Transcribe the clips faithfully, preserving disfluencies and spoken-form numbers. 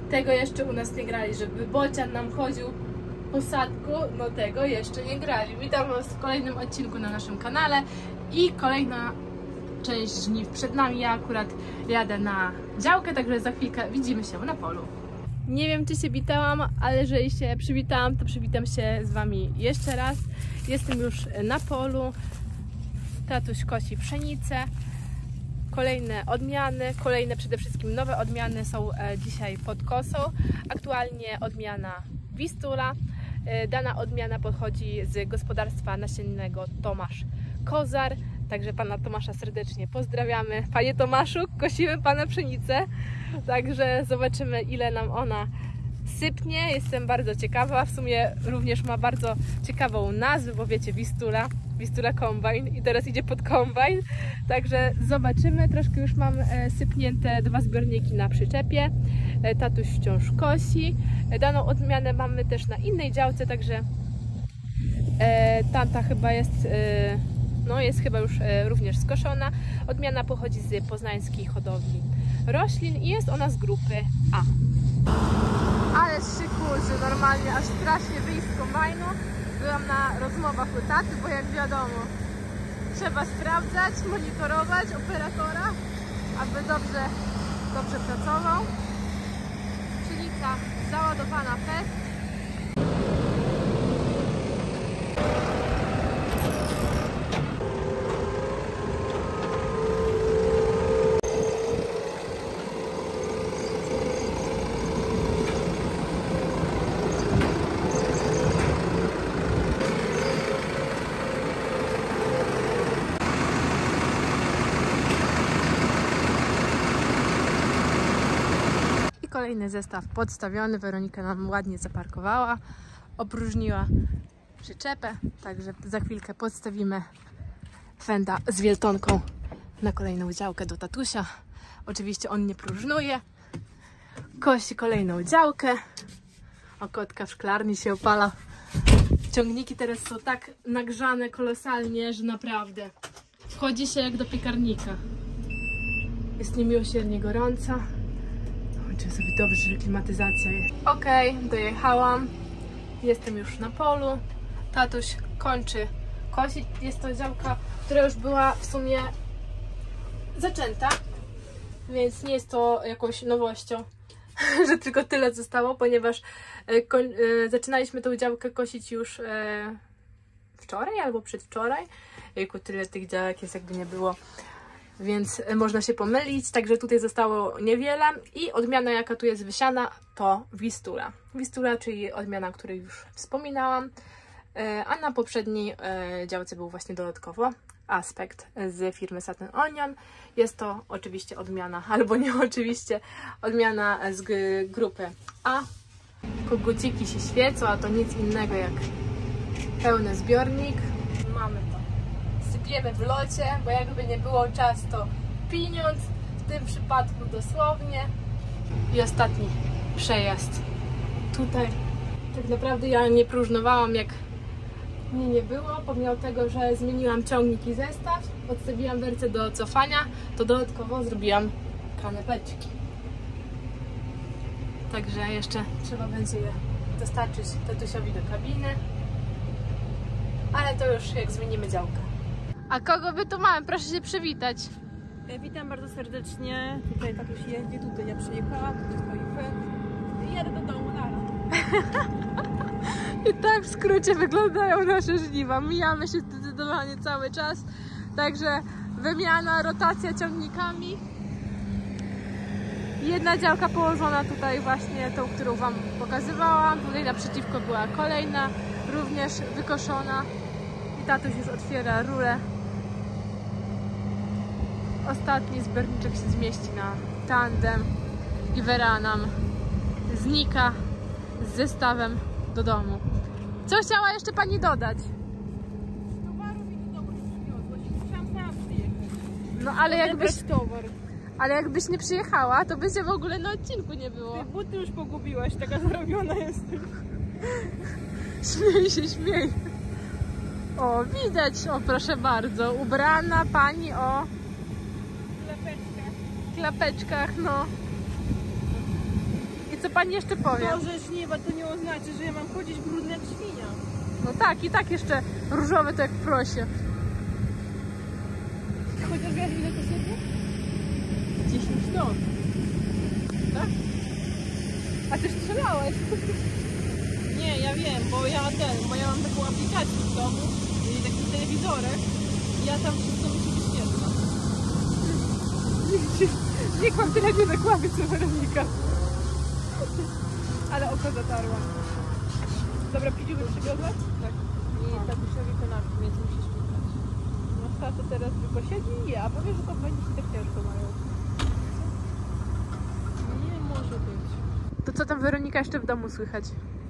Tego jeszcze u nas nie grali, żeby bocian nam chodził po sadku, no tego jeszcze nie grali. Witam Was w kolejnym odcinku na naszym kanale i kolejna część żniw przed nami. Ja akurat jadę na działkę, także za chwilkę widzimy się na polu. Nie wiem, czy się witałam, ale jeżeli się przywitałam, to przywitam się z Wami jeszcze raz. Jestem już na polu. Tatuś kosi pszenicę. Kolejne odmiany, kolejne przede wszystkim nowe odmiany są dzisiaj pod kosą. Aktualnie odmiana Wistula. Dana odmiana pochodzi z gospodarstwa nasiennego Tomasz Kozar. Także pana Tomasza serdecznie pozdrawiamy. Panie Tomaszu, kosimy pana pszenicę. Także zobaczymy, ile nam ona sypnie. Jestem bardzo ciekawa. W sumie również ma bardzo ciekawą nazwę, bo wiecie, Wistula. Wistula Combine i teraz idzie pod kombajn. Także zobaczymy. Troszkę już mam sypnięte dwa zbiorniki na przyczepie. Tatuś wciąż kosi. Daną odmianę mamy też na innej działce, także tamta chyba jest, no jest chyba już również skoszona. Odmiana pochodzi z poznańskiej hodowli roślin i jest ona z grupy A. Ale szykurzy, normalnie aż strasznie wyjść z kombajnu. Byłam na rozmowach u taty, bo jak wiadomo, trzeba sprawdzać, monitorować operatora, aby dobrze, dobrze pracował. Pszenica załadowana fest. Kolejny zestaw podstawiony. Weronika nam ładnie zaparkowała, opróżniła przyczepę, także za chwilkę podstawimy fenda z wieltonką na kolejną działkę do tatusia. Oczywiście on nie próżnuje. Kosi kolejną działkę. O, kotka w szklarni się opala. Ciągniki teraz są tak nagrzane kolosalnie, że naprawdę wchodzi się jak do piekarnika. Jest niemiłosiernie gorąco. Czy sobie dobrze, że klimatyzacja jest. Ok, dojechałam. Jestem już na polu. Tatuś kończy kosić. Jest to działka, która już była w sumie zaczęta, więc nie jest to jakąś nowością, że tylko tyle zostało, ponieważ zaczynaliśmy tą działkę kosić już wczoraj albo przedwczoraj. Jejku, tyle tych działek jest, jakby nie było. Więc można się pomylić, także tutaj zostało niewiele i odmiana, jaka tu jest wysiana, to Wistula. Wistula, czyli odmiana, o której już wspominałam, a na poprzedniej działce był właśnie dodatkowo Aspekt z firmy Satin Onion. Jest to oczywiście odmiana, albo nie oczywiście, odmiana z grupy A. Koguciki się świecą, a to nic innego jak pełny zbiornik. Mamy to. Sypiemy w locie, bo jakby nie było czas, to pieniądz, w tym przypadku dosłownie. I ostatni przejazd tutaj. Tak naprawdę ja nie próżnowałam, jak mnie nie było, pomimo tego, że zmieniłam ciągnik i zestaw, odstawiłam werce do cofania, to dodatkowo zrobiłam kanapeczki. Także jeszcze trzeba będzie je dostarczyć tatusiowi do kabiny, ale to już jak zmienimy działkę. A kogo my tu mamy? Proszę się przywitać. Witam bardzo serdecznie. Tutaj tatuś jedzie, tutaj ja przyjechałam, tutaj stoi fend. I jadę do domu nara. I tak w skrócie wyglądają nasze żniwa. Mijamy się zdecydowanie cały czas. Także wymiana, rotacja ciągnikami. Jedna działka położona tutaj właśnie tą, którą Wam pokazywałam. Tutaj naprzeciwko była kolejna, również wykoszona. I tatuś już otwiera rurę. Ostatni zbiorniczek się zmieści na tandem i Wera nam znika z zestawem do domu. Co chciała jeszcze Pani dodać? Towaru mi do domu nie przywiozło, musiałam sama przyjechać. No ale jakbyś, towar. ale jakbyś nie przyjechała, to by się w ogóle na odcinku nie było. Ty buty już pogubiłaś, taka zarobiona jestem. Śmiej się, śmiej. O, widać, o proszę bardzo, ubrana Pani o Klapeczka. klapeczkach, no. I co pani jeszcze powie? To, że żniwa to nie oznacza, że ja mam chodzić brudny jak świnia. No tak, i tak jeszcze różowe to jak w prosie. Chociaż wiesz ile to sobie? dziesięć ton. Tak? A ty strzelałeś? Nie, ja wiem, bo ja ten, bo ja mam taką aplikację w domu i taki telewizorek i ja tam wszystko mi się wyświetla. Niech mam tyle nie nakłamie, co Weronika. Ale oko zatarła. Dobra, Piciu, by przywiozła? Tak. I tatusiowi kanapki, więc musi śmigać. No tato teraz tylko siedzi i je, a powie, że to będzie się tak ciężko mają. Nie może być. To co tam Weronika jeszcze w domu słychać?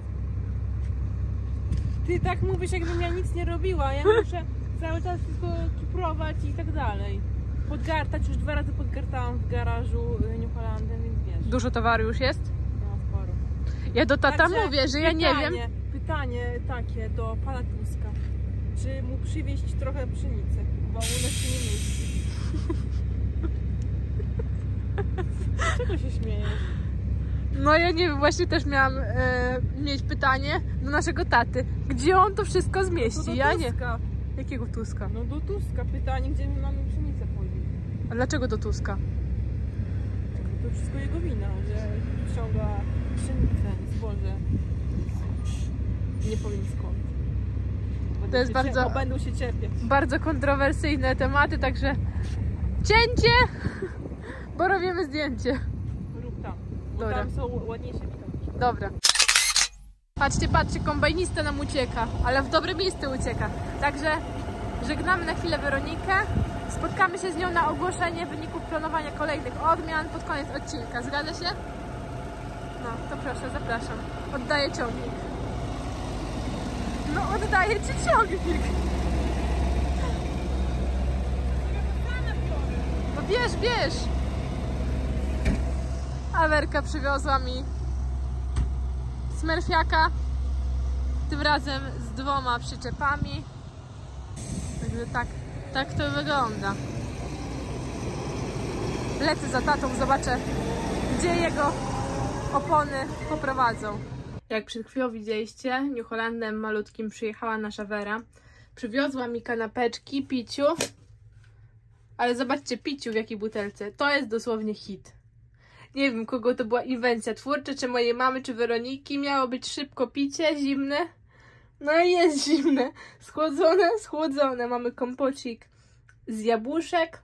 Ty tak mówisz, jakbym ja nic nie robiła. Ja muszę cały czas tylko kiprować i tak dalej. Podgartać, już dwa razy podgartałam w garażu New Hollandem, więc wiesz. Dużo towaru już jest? No, sporo. Ja do tata Także mówię, że ja nie pytanie, wiem. Pytanie takie do pana Tuska. Czy mu przywieźć trochę pszenicy? Bo u nas się nie mieści. Czego się śmiejesz? No ja nie wiem, właśnie też miałam e, mieć pytanie do naszego taty. Gdzie on to wszystko No to zmieści? do Ja nie. Tuska. Jakiego Tuska? No do Tuska. Pytanie, gdzie my mamy pszenicę chodzić? A dlaczego do Tuska? To wszystko jego wina, że ściąga pszenicę, zboże. Nie powiem skąd. Będą To jest się bardzo- cie- Będą się cierpieć. Bardzo kontrowersyjne tematy, także cięcie, bo robimy zdjęcie. Rób tam. Bo Dobra. tam są ładniejsze widoki. Dobra. Patrzcie, patrzcie, kombajnista nam ucieka, ale w dobre miejsce ucieka. Także żegnamy na chwilę Weronikę. Spotkamy się z nią na ogłoszenie wyników planowania kolejnych odmian pod koniec odcinka. Zgadza się? No, to proszę, zapraszam. Oddaję ciągnik. No, oddaję ci ciągnik. No bierz, bierz. A Werka przywiozła mi smerfiaka, tym razem z dwoma przyczepami. Także tak, tak to wygląda. Lecę za tatą, zobaczę, gdzie jego opony poprowadzą. Jak przed chwilą widzieliście, New Hollandem malutkim przyjechała nasza Wera. Przywiozła mi kanapeczki, piciu. Ale zobaczcie, piciu w jakiej butelce. To jest dosłownie hit. Nie wiem, kogo to była inwencja twórcza, czy mojej mamy, czy Weroniki. Miało być szybko picie, zimne. No i jest zimne. Schłodzone, schłodzone. Mamy kompocik z jabłuszek.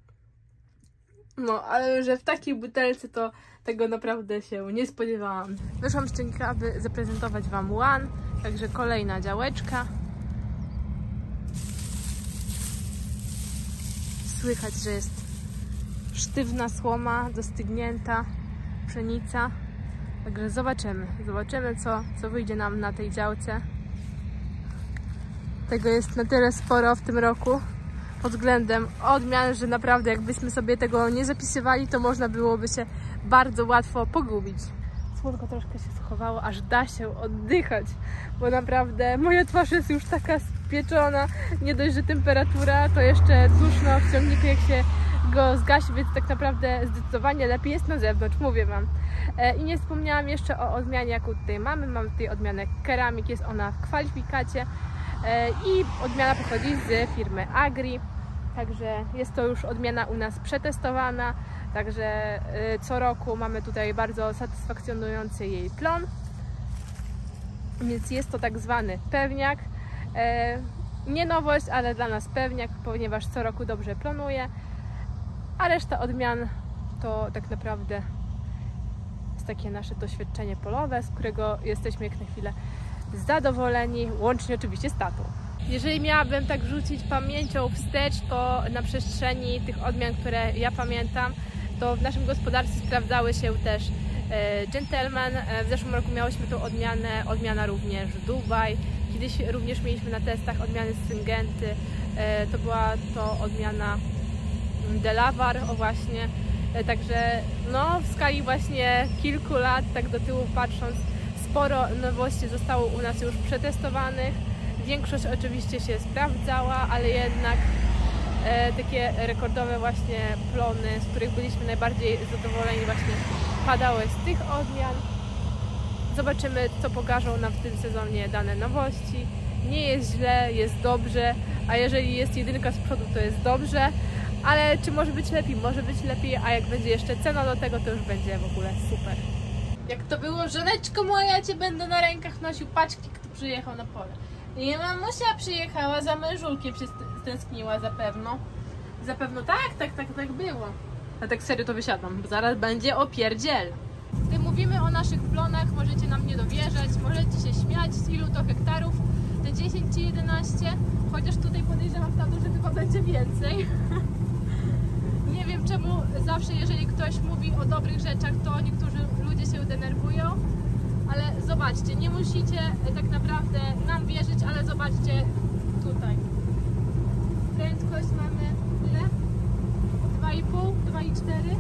No, ale że w takiej butelce to tego naprawdę się nie spodziewałam. Wyszłam z ciągnika, aby zaprezentować Wam łan. Także kolejna działeczka. Słychać, że jest sztywna słoma, dostygnięta pszenica. Także zobaczymy. Zobaczymy, co, co wyjdzie nam na tej działce. Tego jest na tyle sporo w tym roku pod względem odmian, że naprawdę jakbyśmy sobie tego nie zapisywali, to można byłoby się bardzo łatwo pogubić. Słonko troszkę się schowało, aż da się oddychać, bo naprawdę moja twarz jest już taka spieczona. Nie dość, że temperatura, to jeszcze duszno w ciągniku, jak się go zgasi, więc tak naprawdę zdecydowanie lepiej jest na zewnątrz, mówię Wam. I nie wspomniałam jeszcze o odmianie, jaką tutaj mamy. Mamy tutaj odmianę Keramik, jest ona w kwalifikacie i odmiana pochodzi z firmy Agri. Także jest to już odmiana u nas przetestowana, także co roku mamy tutaj bardzo satysfakcjonujący jej plon. Więc jest to tak zwany pewniak. Nie nowość, ale dla nas pewniak, ponieważ co roku dobrze plonuje. A reszta odmian to tak naprawdę jest takie nasze doświadczenie polowe, z którego jesteśmy jak na chwilę zadowoleni, łącznie oczywiście z tatą. Jeżeli miałabym tak rzucić pamięcią wstecz, to na przestrzeni tych odmian, które ja pamiętam, to w naszym gospodarstwie sprawdzały się też e, Gentleman. W zeszłym roku miałyśmy tą odmianę, odmiana również Dubaj. Kiedyś również mieliśmy na testach odmiany Syngenty. E, to była to odmiana Delawar, o właśnie. E, także no, w skali właśnie kilku lat, tak do tyłu patrząc, sporo nowości zostało u nas już przetestowanych. Większość oczywiście się sprawdzała, ale jednak e, takie rekordowe właśnie plony, z których byliśmy najbardziej zadowoleni, właśnie padały z tych odmian. zobaczymy, co pokażą nam w tym sezonie dane nowości. Nie jest źle, jest dobrze, a jeżeli jest jedynka z przodu, to jest dobrze, ale czy może być lepiej? Może być lepiej, a jak będzie jeszcze cena do tego, to już będzie w ogóle super. Jak to było, żoneczko moja, cię będę na rękach nosił, paczki, kto przyjechał na pole. I mamusia przyjechała, za mężulkiem się stęskniła zapewno. Zapewno tak, tak, tak, tak było. A tak serio to wysiadam, bo zaraz będzie opierdziel. Gdy mówimy o naszych plonach, możecie nam nie dowierzać, możecie się śmiać, z ilu to hektarów, te dziesięć czy jedenaście, chociaż tutaj podejrzewam tato, że chyba będzie więcej. Nie wiem czemu zawsze, jeżeli ktoś mówi o dobrych rzeczach, to niektórzy ludzie się denerwują, ale zobaczcie, nie musicie tak naprawdę nam wierzyć, ale zobaczcie tutaj. Prędkość mamy ile? dwa i pół, dwa i cztery.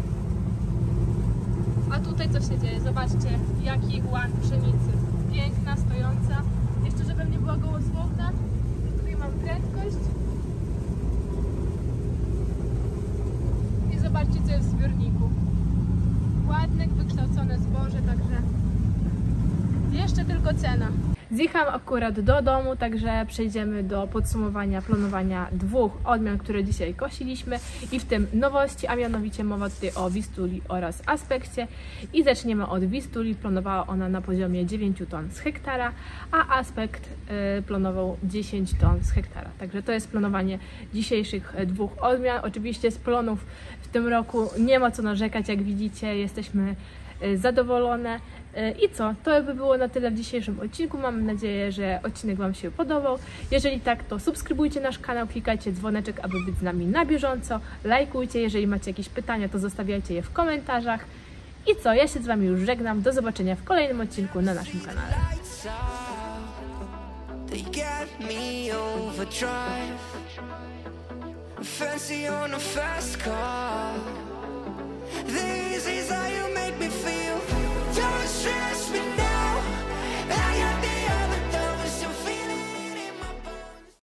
A tutaj co się dzieje? Zobaczcie, jaki łan pszenicy. Piękna, stojąca. Jeszcze żeby nie była gołosłowna. Tutaj mam prędkość. I zobaczcie, co jest w zbiorniku. Ładne, wykształcone zboże, także jeszcze tylko cena. Zjechałam akurat do domu, także przejdziemy do podsumowania planowania dwóch odmian, które dzisiaj kosiliśmy i w tym nowości, a mianowicie mowa tutaj o Wistuli oraz Aspekcie i zaczniemy od Wistuli. Planowała ona na poziomie dziewięć ton z hektara, a Aspekt y, planował dziesięć ton z hektara. Także to jest planowanie dzisiejszych dwóch odmian. Oczywiście z plonów w tym roku nie ma co narzekać, jak widzicie, jesteśmy zadowolone. I co? To by było na tyle w dzisiejszym odcinku. Mam nadzieję, że odcinek Wam się podobał. Jeżeli tak, to subskrybujcie nasz kanał, klikajcie dzwoneczek, aby być z nami na bieżąco. Lajkujcie, jeżeli macie jakieś pytania, to zostawiajcie je w komentarzach. I co? Ja się z Wami już żegnam. Do zobaczenia w kolejnym odcinku na naszym kanale. Fancy on a fast car.